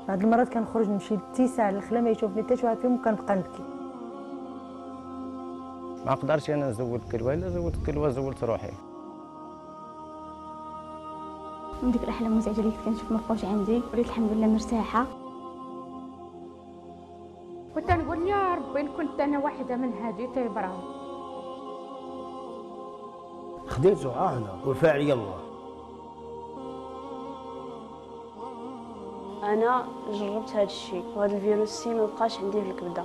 بعض المرات كنخرج نمشي للتيساع الخلا ما يشوفني حتى شي واحد فيهم وكنبقى نبكي. ما قدرتش انا نزول الكلوه، الا زولت الكلوه زولت روحي. من ديك الاحلام المزعجه اللي كنشوف ما بقاوش عندي، وليت الحمد لله مرتاحه. كنت نقول يا ربي إن كنت انا واحده من هادي تيبراو. خديت زعانه والفاعل يلا. انا جربت هذا الشيء وهذا الفيروس سي ما بقاش عندي في الكبده.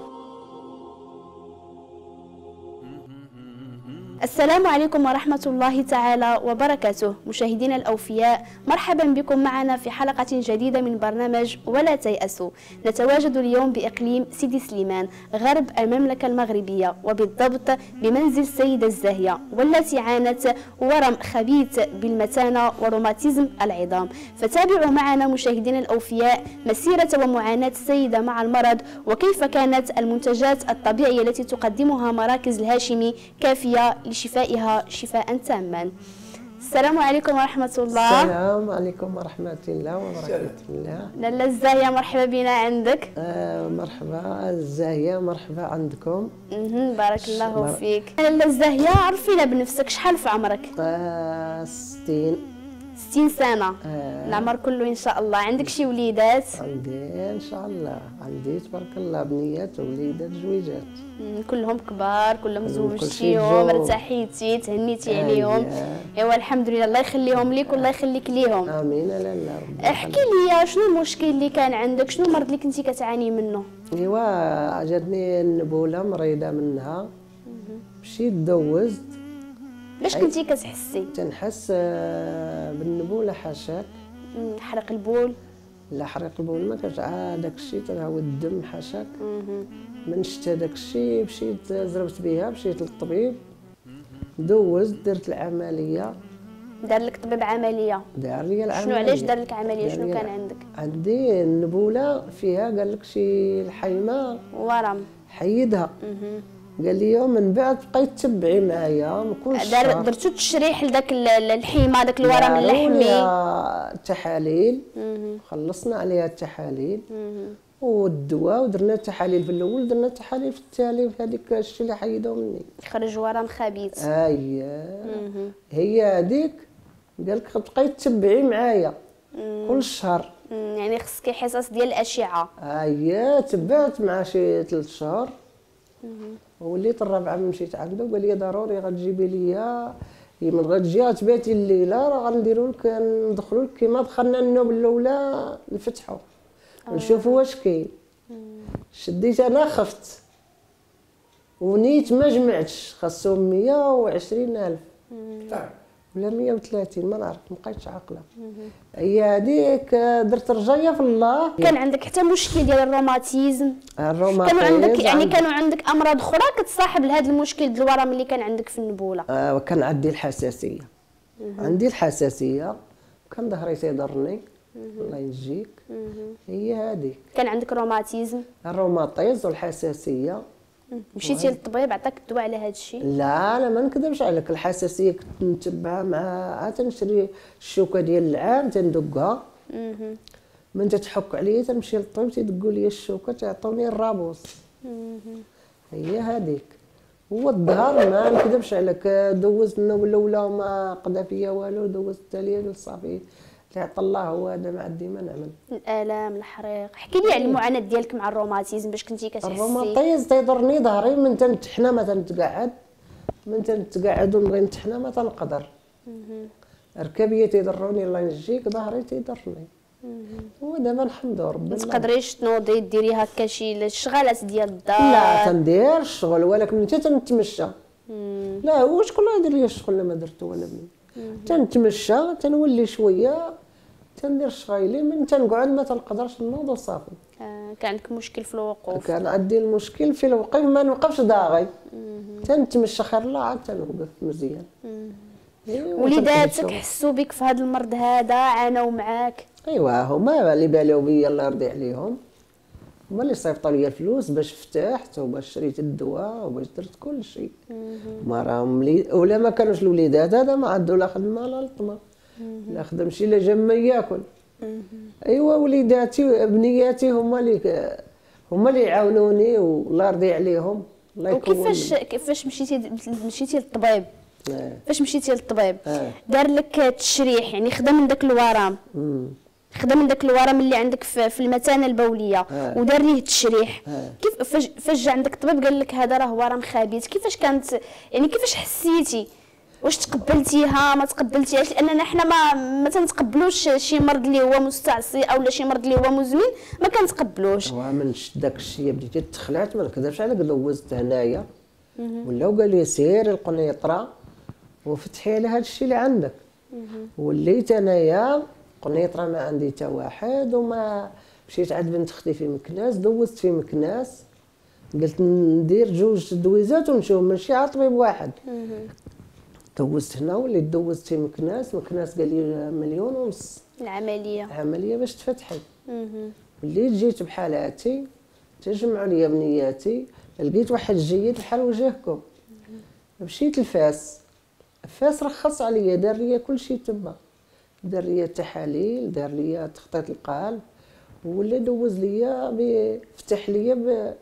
السلام عليكم ورحمة الله تعالى وبركاته. مشاهدينا الأوفياء، مرحبا بكم معنا في حلقة جديدة من برنامج ولا تيأسوا. نتواجد اليوم بإقليم سيدي سليمان غرب المملكة المغربية، وبالضبط بمنزل السيدة الزاهية، والتي عانت ورم خبيث بالمتانة وروماتيزم العظام. فتابعوا معنا مشاهدينا الأوفياء مسيرة ومعاناة السيدة مع المرض، وكيف كانت المنتجات الطبيعية التي تقدمها مراكز الهاشمي كافية لشفائها شفاء تاما. السلام عليكم ورحمة الله. السلام عليكم ورحمة الله وبركاته. لاله الزاهية، مرحبا بنا عندك. مرحبا الزاهية، مرحبا عندكم. بارك الله فيك. لاله الزاهية، عرفينا بنفسك، شحال في عمرك؟ 60. 60 سنة. العمر كله إن شاء الله. عندك شي وليدات؟ عندي إن شاء الله، عندي تبارك الله بنيات ووليدات زويجات. كلهم كبار، كلهم زوجتيهم، ارتاحيتي، تهنيتي عليهم. ايوا الحمد لله، الله يخليهم ليك والله يخليك ليهم. امين. لاله احكي لي شنو المشكل اللي كان عندك، شنو المرض اللي كنتي كتعاني منه؟ ايوا جاتني النبوله مريضه منها، مشيت دوزت. باش كنتي كتحسي؟ تنحس بالنبوله حاشاك. حرق البول؟ لا حرق البول ما كانش، داك الشيء تنهوى الدم حاشاك. من شفت هذاك الشيء مشيت زربت بها، مشيت للطبيب دوزت، درت العمليه. دار لك طبيب عمليه؟ دار لي العمليه. شنو علاش دار لك عمليه؟ شنو كان عندك؟ عندي النبوله فيها، قال لك شي الحيمه ورم، حيدها. قال لي يوم من بعد بقيت تتبعي معايا ما كلش. درتو تشريح لذاك الحيمه، داك الورم اللحمي؟ التحاليل، خلصنا عليها التحاليل والدواء، ودرنا التحاليل في الاول، درنا التحاليل في التالي، في هذيك الشيء اللي حيدوه مني خرج ورم خبيث. هي هذيك. قال لك بقيت تتبعي معايا كل شهر. يعني خصك حصص ديال الاشعه. تبعت مع شي 3 شهور. وليت الرابعه من مشيت عنده قال لي ضروري غتجيبي ليا، من غتجي تباتي الليله راه غنديروا لك، ندخلوا لك كيما دخلنا النوم الاولى نفتحوا نشوفوا واش كاين. شديت انا خفت ونيت ما جمعتش، خاصهم 120,000 ولا 130 ما نعرف، ما بقيتش عاقله. هي هذيك درت رجايه في الله. كان عندك حتى مشكل ديال الروماتيزم؟ الروماتيزم كانوا عندك يعني كانوا عندك امراض اخرى كتصاحب لهذا المشكل ديال الورم اللي كان عندك في النبوله؟ كان عندي الحساسيه. عندي الحساسيه، كان ظهري تيضرني. الله ينجيك. هي هذيك. كان عندك روماتيزم؟ الروماتيز والحساسيه. مشيتي للطبيب عطاك الدواء على هذا الشيء؟ لا ما نكذبش عليك، الحساسيه كنت نتبعها مع تنشري الشوكه ديال العام تندقها. من تتحك عليا تنمشي للطبيب تيدقوا لي الشوكه تعطوني الرابوس. هي هذيك. هو الظهر ما نكذبش عليك، دوزت النوم الاولى وما قضى فيا والو، دوزت الثانيه قلت صافي اللي عطا الله هو هذا، ما عندي ما نعمل. الالام، الحريق، احكي لي على المعاناه ديالك مع الروماتيزم، باش كنتي كتحسي؟ الروماتيز تيضرني ظهري، من تنتحنا ما تنتقعد، من تنتقعد ونبغي نتحنا ما تنقدر. ركبيه تيضروني الله ينجيك، ظهري تيضرني. ودابا الحمد لله ربي. ما تقدريش تنوضي ديري هكا شي الشغالات ديال الدار؟ لا تندير الشغل، ولكن ملي تنتمشى. لا واش كل يدير لي الشغل اللي ما درتو ولا بني. تنتمشى تنولي شويه تندير شغايلي، من تنقعد ما تنقدرش نوض وصافي. كان عندك مشكل في الوقوف؟ كان عندي المشكل في الوقوف، ما نوقفش داغي. تنتمشى خير الله عاد تنوقف مزيان. وليداتك حسوا بك في هذا المرض هذا؟ عانوا معاك؟ ايوا هما اللي بالاو بيا الله يرضي عليهم، هما اللي صيفطوا لي الفلوس باش فتحت وباش شريت الدواء وباش درت كل شيء. ما راهم ولا ما كانوش الوليدات هذا ما عندو لا خدمه لا لطمه، لا خدم شي لا جا ما ياكل. ايوا وليداتي بنياتي هما اللي يعاونوني والله يرضي عليهم. الله يكون. وكيفاش مشيتي للطبيب؟ فاش مشيتي للطبيب دار لك تشريح، يعني خدا من داك الورم، خدا من داك الورم اللي عندك في المثانه البوليه ودار ليه التشريح. كيف فاش جا عندك الطبيب قال لك هذا راه ورم خبيث، كيفاش كانت يعني كيفاش حسيتي؟ واش تقبلتيها ما تقبلتيهاش؟ لاننا حنا ما تنتقبلوش شي مرض اللي هو مستعصي او شي مرض اللي هو مزمن ما كنتقبلوش. ومن شد داك الشيء بديت تخلعت ما نكذبش عليك، دوزت هنايا ولاو قال لي سيري القنيطره وفتحي على هذا الشيء اللي عندك. وليت انايا قنيطره ما عندي حتى واحد، وما مشيت عند بنت اختي في مكناس، دوزت في مكناس قلت ندير جوج دويزات ونشوف ماشي على طبيب واحد. دوزت هنا وليت دوزت في مكناس قال لي 1.5 مليون العمليه باش تفتحي. وليت جيت بحالاتي تجمعوا لي بنياتي، لقيت واحد جيد بحال وجهكم. مشيت لفاس رخص عليا، دار لي كل شيء تما، دار لي التحاليل، دار لي تخطيط القلب، ولا دوز لي فتح لي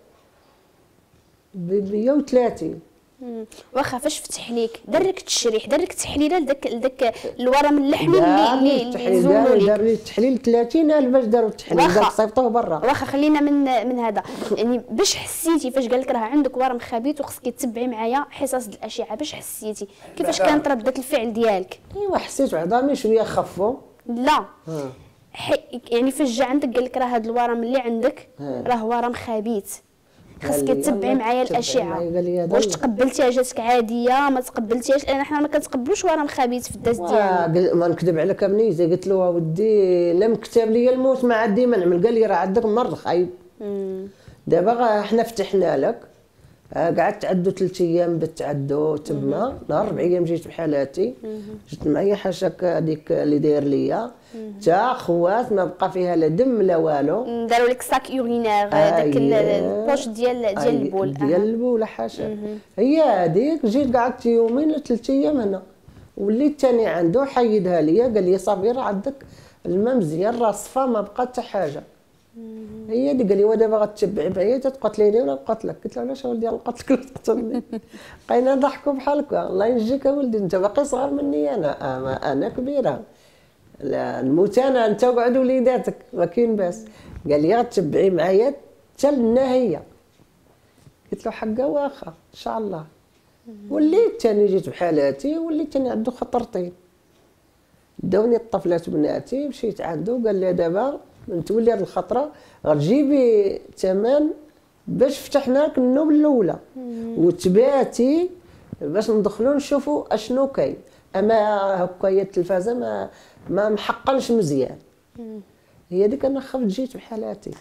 ب 130. واخا فاش فتح ليك دار لك التشريح، دار لك تحليله لذاك الورم اللحمي اللي زولوا لك. دار لي التحليل 30,000 باش داروا التحليل، داك صيفطوه برا. واخا خلينا من هذا، يعني باش حسيتي فاش قال لك راه عندك ورم خبيث وخصك تتبعي معايا حصص الاشعه، باش حسيتي؟ كيفاش كانت رده الفعل ديالك؟ ايوا حسيت عظامي شويه خفوا. لا يعني فاش جا عندك قال لك راه هذا الورم اللي عندك راه ورم خبيث، خاصك تتبعي معايا الاشعه. واش تقبلتيها جاتك عاديه ما تقبلتيهاش؟ لان حنا ما كنتقبلوش ورم خبيث في الداس ديالنا. ما نكذب عليك ابنيتي، قلت له ودي لم كتب لي الموت ما عندي ما نعمل. قال لي راه عندك مرض خايب. دابا حنا فتحنا لك، قعدت عدو 3 ايام بتعدو تما، نهار 4 ايام جيت بحالاتي، جبت معايا حاشاك هذيك اللي داير ليا تا خوات ما بقى فيها لا دم لا والو. داروا لك ساك يورينير داك البوش ديال البول ديال البول حاشا. هي هذيك جيت قعدت يومين ل 3 ايام هنا، وليت ثاني عنده حيدها ليا قال لي صافي راه عندك الماء مزيان راه صفا ما بقى حتى حاجه. هي اللي قال لي ودابا غتتبعي معايا تقتليني ولا نقتلك؟ قلت له علاش اولدي نقتلك ولا تقتلني؟ بقينا نضحكوا بحال هكا. الله ينجيك اولدي انت باقي صغير مني انا كبيره، لا نموت انا انت وقعد وليداتك ما كاين باس. قال لي غتتبعي معايا حتى للنهايه. قلت له حقا واخا ان شاء الله. وليت ثاني جيت بحالاتي، وليت ثاني عنده خطرتين. داوني الطفلات بناتي مشيت عنده قال لي دابا تولي هذه الخطره غتجيبي ثمن باش فتحنا لك النوم الاولى وتباتي باش ندخلوا نشوفوا اشنو كاين. اما هكا هي التلفازه ما محقنش مزيان. هي ديك انا خفت جيت بحالاتي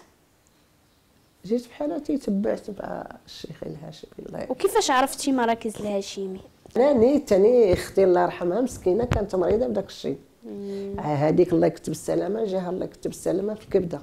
تبعت مع الشيخ الهاشمي الله. وكيفاش عرفتي مراكز الهاشمي؟ انا ثاني اختي الله يرحمها مسكينه كانت مريضه بداك الشيء. هذيك الله يكتب السلامه جاها الله يكتب السلامه في الكبده.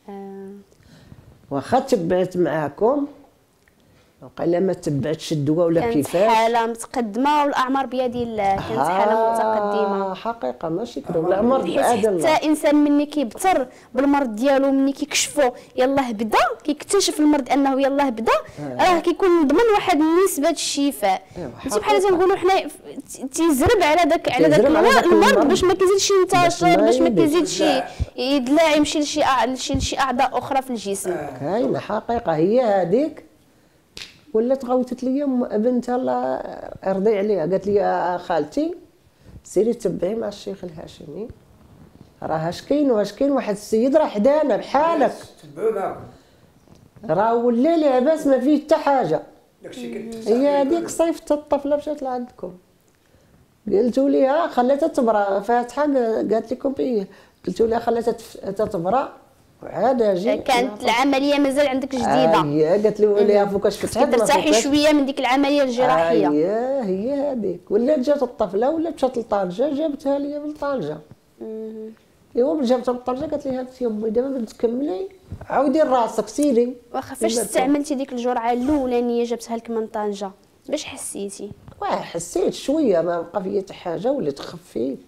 واخا تبعت معاكم وقيلا ما تبعتش الدواء ولا كيفاش. كانت حاله متقدمه والاعمار بيد الله، كانت حاله متقدمه حقيقه ماشي كذا. والاعمار بيد الله. حتى انسان مني كيبتر بالمرض ديالو مني كيكشفوا يلاه بدا كيكتشف المرض انه يلاه بدا راه كيكون مضمن واحد نسبه الشفاء. انت بحال تنقولوا حنا تيزرب على داك المرض باش ما كيزيدش ينتشر، باش ما كيزيدش يدلاعي يمشي لشي اعضاء اخرى في الجسم. كاينه حقيقه. هي هذيك ولات غوتت لي بنتها الله يرضي عليها قالت لي خالتي سيري تبعي مع الشيخ الهاشمي راه اش كاين واحد السيد راه حدانا بحالك تبعوا معاكم راه ولا لاباس ما فيه حتى حاجه. هي هذيك صيفط الطفله مشات لعندكم قلت لها خليتها تبرا فاتحه قالت لكم ايه قلت لها خليتها تبرا وعاد اجي. كانت العمليه مازال عندك جديده. هي قالت لي فوقاش فتحت ترتاحي شويه من ديك العمليه الجراحيه. هي هذيك ولات جات الطفله ولا مشات لطنجه جابتها لي من طنجه. ايوا جابتها من طنجه قالت لي هانتي امي دابا باش تكملي عاودي راسك سيري. واخا فاش استعملتي ديك الجرعه الاولانيه جابتها لك من طنجه باش حسيتي؟ حسيت شويه ما بقى فيا حتى حاجه وليت خفيت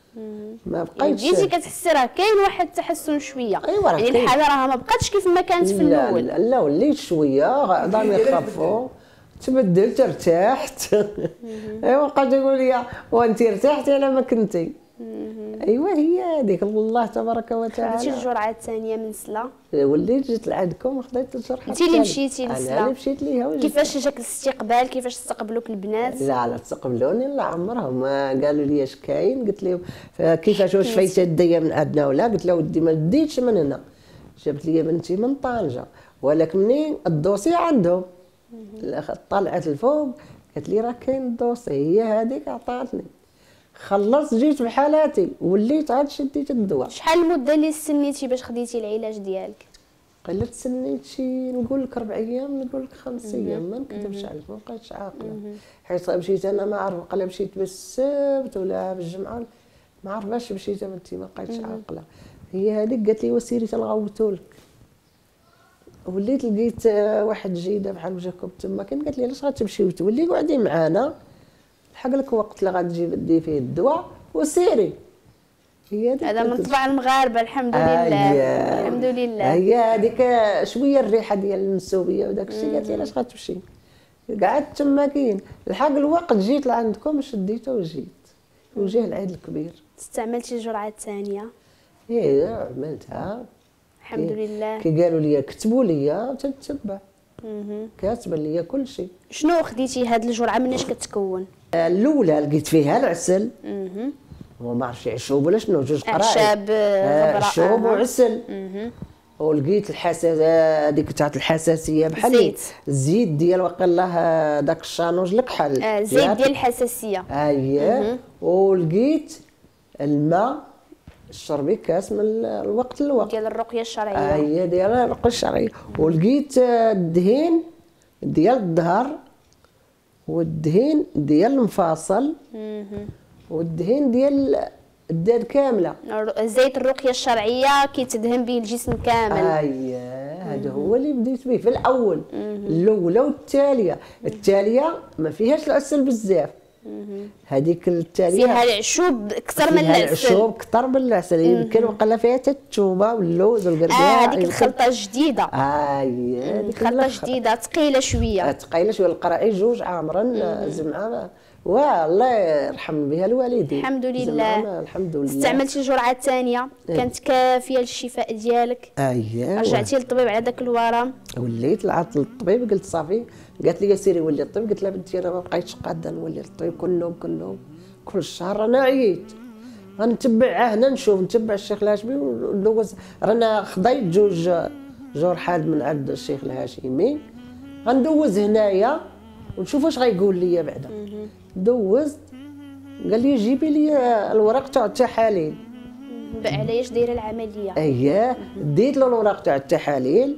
ما بقيتش. بديتي كتحسي راه كاين واحد التحسن شويه. ايوا راه يعني كاين. الحاله راه ما بقاتش كيف ما كانت في الاول. لا وليت شويه عظامي خفوا، تبدلت ارتحت. ايوا بقات يقول لي وانت ارتحتي على ما كنتي. ايوا هي هذيك الله تبارك وتعالى. خديتي الجرعه الثانيه من سلا؟ وليت جيت لعندكم وخديت الجرعه. انت اللي مشيتي لسلا؟ انا اللي مشيت ليها وجيت. كيفاش جاك الاستقبال؟ كيفاش استقبلوك البنات؟ لا تقبلوني لا عمرهم ما قالوا لي اش كاين. قلت لهم كيفاش واش فايته الديه من عندنا ولا؟ قلت له ودي ما ديتش من هنا، جابت لي بنتي من طنجه، ولكن منين الدوسي عندهم طلعت الفوق قالت لي راه كاين الدوسي، هي هذيك عطاتني. خلصت جيت بحالاتي وليت عاد شديت الدواء. شحال المده اللي استنيتي باش خديتي العلاج ديالك؟ قلت سنيت شي نقول لك 4 ايام نقول لك 5 ايام، ما نكذبش عليك ما بقيتش عاقله. حيت مشيت انا ما عرف قال مشيت بالسبت ولا بالجمعه ما عرفاش مشيت بنتي ما بقيتش عاقله. هي هذيك قالت لي وسيري تنغوتولك. وليت لقيت واحد جيده بحال وجهكم تما كان قالت لي علاش غتمشي وتولي قعدي معانا لحق لك وقت اللي غتجي دي فيه الدواء وسيري. هي هذا من طبع المغاربه الحمد لله. الحمد لله. هي هذيك شويه الريحه ديال المنسوبيه وداك الشيء قالت لي علاش غتمشي. قعدت تما كاين لحق الوقت جيت لعندكم شديته وجيت وجه العيد الكبير. استعملتي الجرعه الثانيه؟ ايه عملتها الحمد لله. كي قالوا لي كتبوا لي تتبع كاتبه لي كل شيء. شنو خديتي هاد الجرعه مناش كتكون؟ الاولى لقيت فيها العسل وما عرفتش عشوب ولا شنو جوج قرائح اعشاب غبره عشوب وعسل. ولقيت هذيك تاعت الحساسيه بحال الزيت ديال وقيلا داك الشانوج الكحل زيت ديال الحساسيه. اييه. ولقيت الماء شربي كاس من الوقت للوقت ديال الرقيه الشرعيه. اييه ديال الرقيه الشرعيه. ولقيت الدهين ديال الظهر والدهين ديال المفاصل والدهين ديال الدار كامله. زيت الرقيه الشرعيه كيتدهن به الجسم كامل. اييه هذا هو اللي بديت به في الاول. الاولى والثانيه. الثانيه ما فيهاش العسل بزاف. هذيك الثانيه فيها العشوب اكثر من العسل. العشوب اكثر من العسل. يمكن وقال فيها حتى الثومه واللوز والقرقاع. هذيك الخلطه الجديده. اييه هذيك الخلطه جديده ثقيله شويه. ثقيله شويه. القرائح جوج عامرا زعما والله يرحم بها الوالدين. الحمد لله. الحمد لله. استعملتي الجرعه الثانيه كانت كافيه للشفاء ديالك؟ اييه. رجعتي للطبيب على داك الورم؟ وليت لعطت للطبيب قلت صافي. قالت لي سيري ولي للطبيب. قلت لها بنتي انا ما بقيتش قاده نولي للطبيب كل شهر. انا عييت غنتبع هنا نشوف نتبع الشيخ الهاشمي وندوز. رانا خضيت جوج حاد من عند الشيخ الهاشمي غندوز هنايا ونشوف واش غيقول لي بعدا. دوزت قال لي جيبي لي الورق تاع التحاليل. علاش دايره العمليه؟ اييه ديت له الورق تاع التحاليل.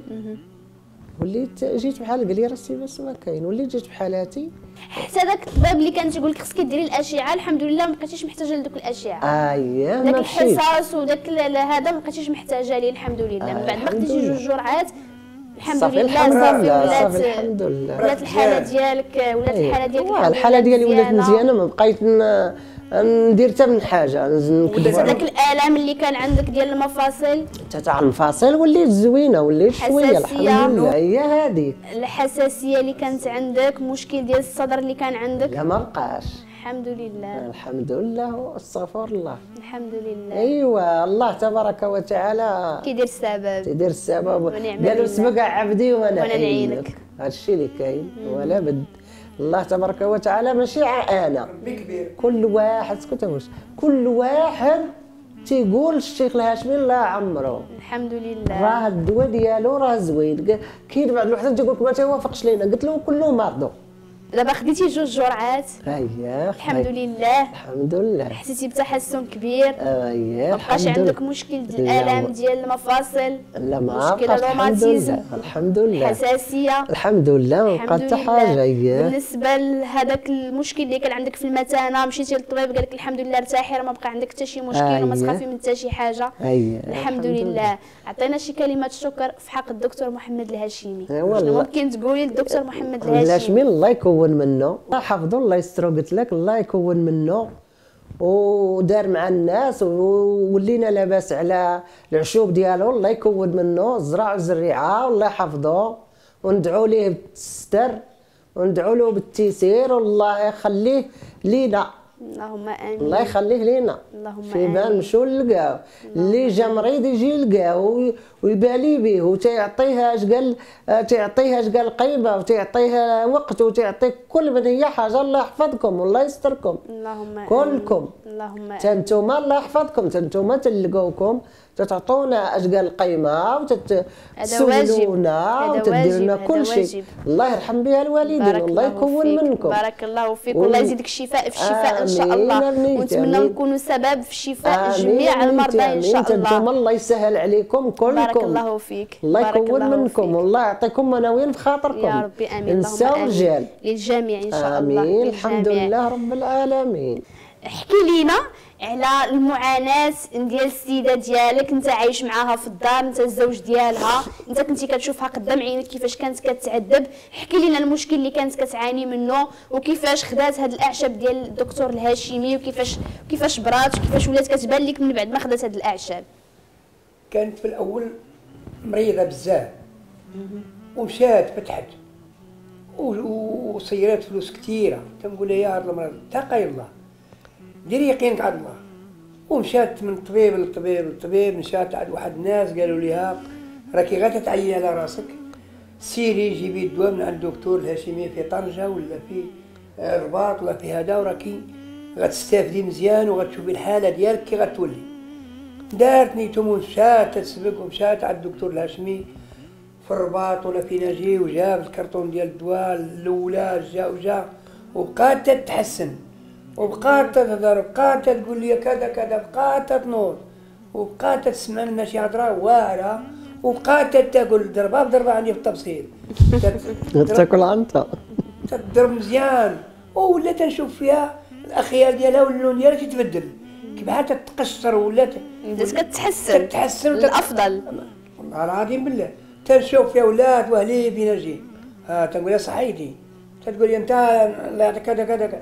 وليت جيت بحال قال لي راسي بس ما كاين. وليت جيت بحالاتي. حتى داك الطبيب اللي كان تيقول لك خصك ديري الاشعه الحمد لله ما بقيتيش محتاجه لدوك الاشعه. اييه داك الحصاص وداك هذا ما بقيتيش محتاجه ليه الحمد لله. من بعد ما خديتي جوج جرعات الحمد لله صافي الحمد لله ولات الحاله ديالك الحاله ديالي ولات مزيانه. ما بقيت ندير حتى من حاجه. داك الالم اللي كان عندك ديال المفاصل تاع المفاصل وليت زوينه وليت شويه الحمد لله. هي هذيك الحساسيه اللي كانت عندك مشكل ديال الصدر اللي كان عندك لا ما بقاش الحمد لله. الحمد لله واستغفر الله. الحمد لله. ايوا الله تبارك وتعالى كيدير السبب قالوا سبق عبدي وانا نعينك. هذا الشيء اللي كاين ولا بد. الله تبارك وتعالى ماشي انا كل واحد اسكت كل واحد تيقول الشيخ الهاشمي الله عمره الحمد لله راه الدواء ديالو راه زوين. كاين بعض الوحدات تيقول لك ما تيوافقش لينا. قلت له كله مرضو. دابا خديتي جوج جرعات اييه الحمد لله. الحمد لله. حسيتي بتحسن كبير؟ اييه ما بقاش عندك مشكل ديال الالام ديال المفاصل؟ لا ما مشكل الروماتيزم الحمد لله. حساسيه الحمد لله ما بقى حتى حاجه. اييه بالنسبه لهذاك المشكل اللي كان عندك في المثانه مشيتي للطبيب قال لك الحمد لله ارتاحي راه ما بقى عندك حتى شي مشكل وما تخافي من حتى شي حاجه. الحمد لله. عطينا شي كلمات شكر في حق الدكتور محمد الهاشمي. شنو ممكن تقولي للدكتور محمد الهاشمي؟ الله يكون منه حفظه الله يسترو. قلت لك الله يكون منه ودار مع الناس وولينا لاباس على العشوب ديالو. الله يكون منه الزرع والزريعه والله يحفظه، وندعو ليه بالستر وندعو له بالتيسير، والله يخليه لينا. اللهم امين. الله يخليه لينا. اللهم شيبان مشوا لقاو اللي جا مريض يجي يلقاو ويبالي به وتيعطيها اش قال قيمه وتيعطيها وقت وتيعطي كل من هي حاجه. الله يحفظكم والله يستركم اللهم كلكم. اللهم تنتوما الله يحفظكم، تنتوما تلقاوكم تعطونا اش قال قيمه وتتسولونا وتدير لنا كل شيء. الله يرحم بها الوالدين والله يكون منكم. بارك الله فيك والله يزيدك الشفاء في الشفاء ان شاء الله، ونتمنى نكونوا سبب في شفاء جميع المرضى ان شاء الله. انتم الله يسهل عليكم كلكم. بارك الله فيك. الله يكون منكم والله يعطيكم مناوين في خاطركم يا ربي امين. نساء ورجال للجميع ان شاء الله. امين. الحمد لله رب العالمين. احكي لينا على المعاناه ديال السيده ديالك، انت عايش معاها في الدار، انت الزوج ديالها، انت كنتي كتشوفها قدام عينك كيفاش كانت كتعذب. احكي لينا المشكل اللي كانت كتعاني منه، وكيفاش خدات هاد الاعشاب ديال الدكتور الهاشمي، وكيفاش برات، وكيفاش ولات كتبان لك من بعد ما خدات هاد الاعشاب. كانت في الاول مريضه بزاف ومشات فتحت وصيرات فلوس كثيره. تنقول لها يا هاد المرض اتقي الله، ديري يقينك على الله. ومشات من طبيب لطبيب مشات عند واحد الناس قالوا لها راكي غير تتعيي على راسك، سيري جيبي الدواء من عند الدكتور الهاشمي في طنجه ولا في الرباط ولا في هذا، وراكي غتستافدي مزيان وغتشوفي الحاله ديالك كي غتولي. دارت نيتهم ومشات تسبق ومشات عند الدكتور الهاشمي في الرباط ولا في ناجي، وجاب الكرتون ديال الدواء الاولى جا وبقات تتحسن وبقات تهضر وبقات تقول لي كذا كذا، بقات تنوض وبقات تسمع لنا شي هضره واعره، وبقات تاكل ضربه بضربه عندي في التبصير. تاكل عنتها تضرب مزيان، ولا تنشوف فيها الاخيال ديالها واللون ديالها كيتبدل كي بحال تتقشر ولا كتحسن الافضل. والله العظيم بالله تنشوف فيها ولاد واهلي بينرجي تنقول لها صحيتي، تقول لي انت الله يعطيك كذا كذا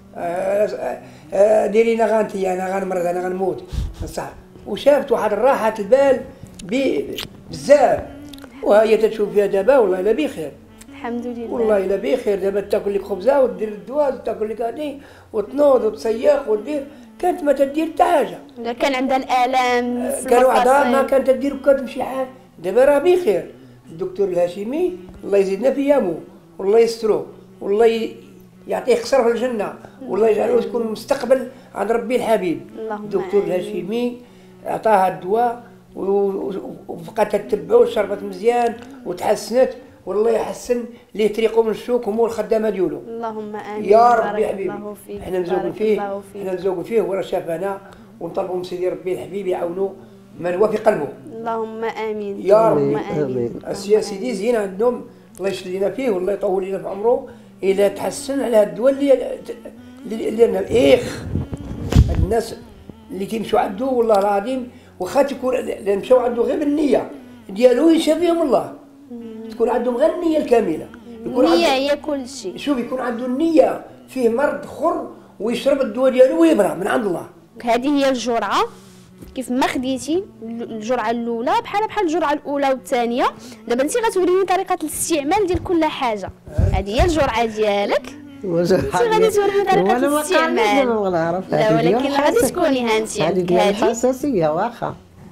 ديري لنا غانتي انا غنمرض انا غنموت صح. وشافت واحد راحه البال بزاف، وهي تشوف فيها دابا والله الا بخير الحمد لله والله الا بخير. دابا تاكل لك خبزه ودير الدواء وتاكل لك هذه وتنوض وتسيق ودير، كانت ما تدير حتى حاجه. كان عندها الالام في كانوا عندها ما كانت تدير كتمشي حال. دابا راه بخير. الدكتور الهاشمي الله يزيدنا في يامو والله يسترو والله يعطيه خسر في الجنه والله يجعله يكون مستقبل عند ربي الحبيب. الدكتور الهاشمي عطاها الدواء وبقات تتبعو وشربت مزيان وتحسنت، والله يحسن ليه طريقه من السوق ومو الخدامه ديالو. اللهم امين يا ربي يا حبيبي. احنا مزوقين فيه وراه شافنا ونطلبوا من سيدي ربي الحبيب يعاونوا من هو في قلبه. اللهم امين يا ربي امين. السياسي دي زين عندهم الله يشد لنا فيه والله يطول لنا في عمره الى تحسن على هاد الدول اللي الاخ الناس اللي تيمشوا عنده والله العظيم واخا تكون اللي مشاو عنده غير بالنيه ديالو يشفى فيهم الله، تكون عندهم غير النيه الكامله. النيه هي كل شيء. شوف يكون عنده النيه فيه مرض خر ويشرب الدواء ديالو ويبرى من عند الله. هذه هي الجرعه كيف ما خديتي الجرعه الاولى بحال الجرعه الاولى والثانيه. دابا انت غتوريني طريقه الاستعمال ديال كل حاجه. هذه هي الجرعه ديالك انت غادي توريني طريقه الاستعمال. لا ولكن غادي تكوني هانتي هذه الحساسيه واخا.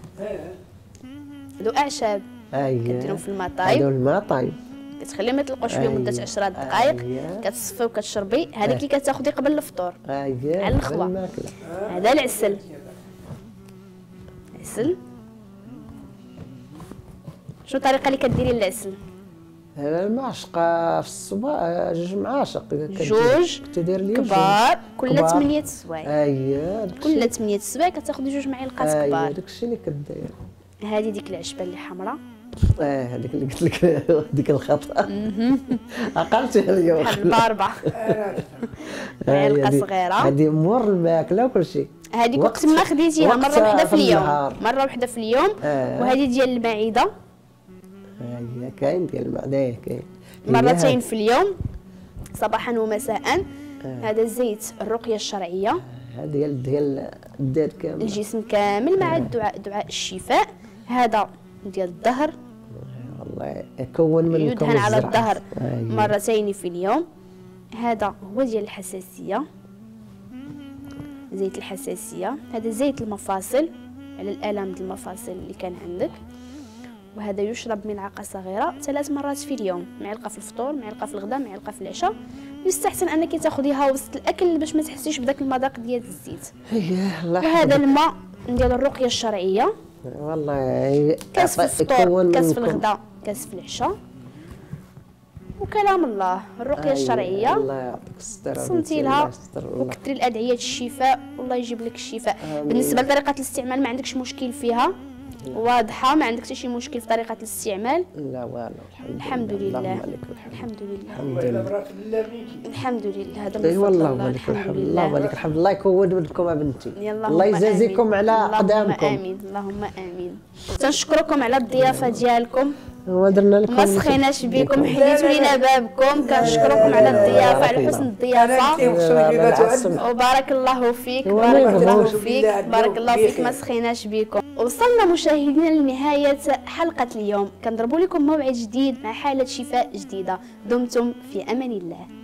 هادو اعشاب كديرهم في المطايب. هادو المطايب كتخليهم ما يطلقوش فيهم مده 10 دقائق، كتصفي وكتشربي. هذه كي كتاخدي قبل الفطور على الخوا. هذا العسل. عسل شنو الطريقه اللي كديري العسل؟ المعشقه في الصباح جوج معاشق جوج كبار كل 8 سوايع. كل 8 سوايع كتاخدي جوج معالق كبار. داكشي اللي كدير. هذه ديك العشبه اللي حمراء. هذيك اللي قلت لك ديك الخطأ عقلتيها اليوم بحال الباربه. معلقه صغيره. هذه مور الماكله وكل شيء. هذيك وقت ما خديتيها مره واحده في اليوم، مره واحده في اليوم. وهذه ديال المعده. هي كاين ديال المعده كاين مرتين في اليوم صباحا ومساء. هذا زيت الرقيه الشرعيه. ديال الدار كامل، الجسم كامل مع الدعاء، دعاء الشفاء. هذا ديال الظهر، والله يكون من يدهن على الظهر مرتين في اليوم. هذا هو ديال الحساسية، زيت الحساسية. هذا زيت المفاصل على الآلام ديال المفاصل اللي كان عندك. وهذا يشرب ملعقة صغيرة 3 مرات في اليوم، معلقة في الفطور، معلقة في الغداء، معلقة في العشاء. يستحسن انك تاخذيها وسط الاكل باش ما تحسيش بداك المذاق ديال الزيت. وهذا الماء ديال الرقية الشرعية، والله كاس في الفطور، كاس في الغداء، كاس في العشاء. وكلام الله، الرقية الشرعية الله يعطيك الستر، صنتي لها وكثري الأدعية الشفاء والله يجيب لك الشفاء. بالنسبة لطريقة الاستعمال ما عندكش مشكل فيها، واضحة، ما عندك حتى شي مشكل في طريقة الاستعمال. لا والو، الحمد لله، الحمد لله، الحمد لله. هذا اي والله ولك الحمد، الله ولك الحمد، الله يكون منكم يا بنتي، الله يجازيكم على قدامكم. اللهم امين، اللهم امين. تنشكركم على الضيافة ديالكم، ودرنا لكم ما سخيناش بكم، حيدتوا لينا بابكم. كنشكركم على الضيافة، على حسن الضيافة. وبارك الله فيك، بارك الله فيك، بارك الله فيك، ما سخيناش بكم. وصلنا مشاهدينا لنهاية حلقة اليوم، كنضربوا لكم موعد جديد مع حالة شفاء جديدة. دمتم في أمان الله.